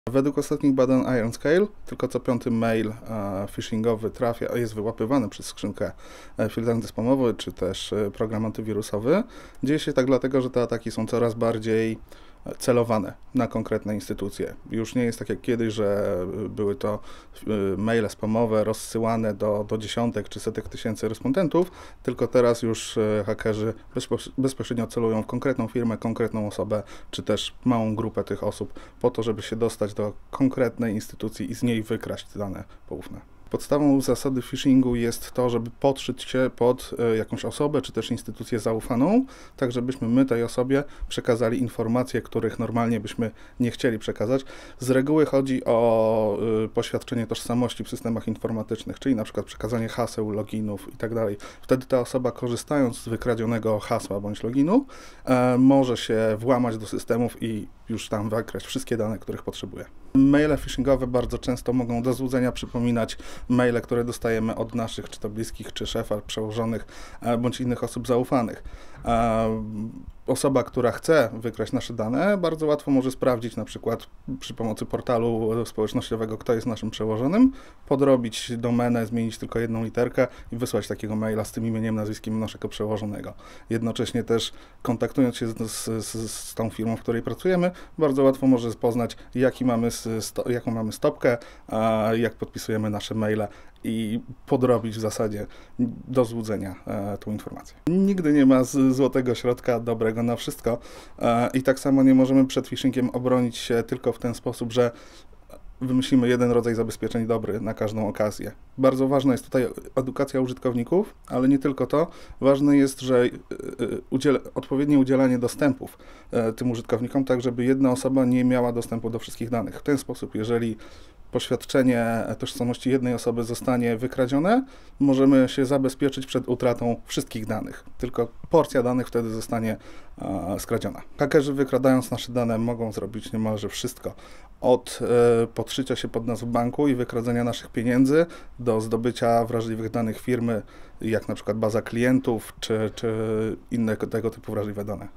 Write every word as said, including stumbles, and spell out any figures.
Według ostatnich badań IronScale tylko co piąty mail e, phishingowy trafia, jest wyłapywany przez skrzynkę e, filtranty spamowy czy też e, program antywirusowy. Dzieje się tak dlatego, że te ataki są coraz bardziej celowane na konkretne instytucje. Już nie jest tak jak kiedyś, że były to maile spamowe rozsyłane do, do dziesiątek czy setek tysięcy respondentów, tylko teraz już hakerzy bezpośrednio celują w konkretną firmę, konkretną osobę, czy też małą grupę tych osób po to, żeby się dostać do konkretnej instytucji i z niej wykraść dane poufne. Podstawą zasady phishingu jest to, żeby podszyć się pod jakąś osobę, czy też instytucję zaufaną, tak żebyśmy my tej osobie przekazali informacje, których normalnie byśmy nie chcieli przekazać. Z reguły chodzi o poświadczenie tożsamości w systemach informatycznych, czyli na przykład przekazanie haseł, loginów itd. Wtedy ta osoba, korzystając z wykradzionego hasła bądź loginu, może się włamać do systemów i już tam wykraść wszystkie dane, których potrzebuje. Maile phishingowe bardzo często mogą do złudzenia przypominać maile, które dostajemy od naszych, czy to bliskich, czy szefa, przełożonych, bądź innych osób zaufanych. Osoba, która chce wykraść nasze dane, bardzo łatwo może sprawdzić na przykład przy pomocy portalu społecznościowego, kto jest naszym przełożonym, podrobić domenę, zmienić tylko jedną literkę i wysłać takiego maila z tym imieniem, nazwiskiem naszego przełożonego. Jednocześnie też kontaktując się z, z, z tą firmą, w której pracujemy, bardzo łatwo może poznać, jaki mamy sto, jaką mamy stopkę, a jak podpisujemy nasze maile i podrobić w zasadzie do złudzenia e, tą informację. Nigdy nie ma z, złotego środka dobrego na wszystko e, i tak samo nie możemy przed phishingiem obronić się tylko w ten sposób, że wymyślimy jeden rodzaj zabezpieczeń dobry na każdą okazję. Bardzo ważna jest tutaj edukacja użytkowników, ale nie tylko to. Ważne jest, że udziel odpowiednie udzielanie dostępów tym użytkownikom, tak żeby jedna osoba nie miała dostępu do wszystkich danych. W ten sposób, jeżeli poświadczenie tożsamości jednej osoby zostanie wykradzione, możemy się zabezpieczyć przed utratą wszystkich danych. Tylko porcja danych wtedy zostanie e, skradziona. Hakerzy, wykradając nasze dane, mogą zrobić niemalże wszystko. Od e, podszycia się pod nas w banku i wykradzenia naszych pieniędzy do zdobycia wrażliwych danych firmy, jak na przykład baza klientów czy, czy inne tego typu wrażliwe dane.